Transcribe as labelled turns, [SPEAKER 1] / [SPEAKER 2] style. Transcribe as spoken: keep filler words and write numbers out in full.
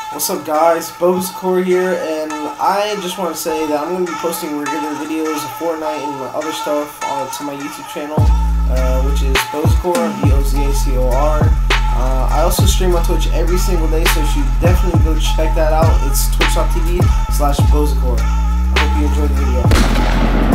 [SPEAKER 1] What's up guys, Bozacor here, and I just want to say that I'm going to be posting regular videos of Fortnite and other stuff uh, to my YouTube channel, uh, which is Bozacor, B O Z A C O R. Uh, I also stream on Twitch every single day, so you should definitely go check that out. It's twitch dot t v slash Bozacor. I hope you enjoyed the video.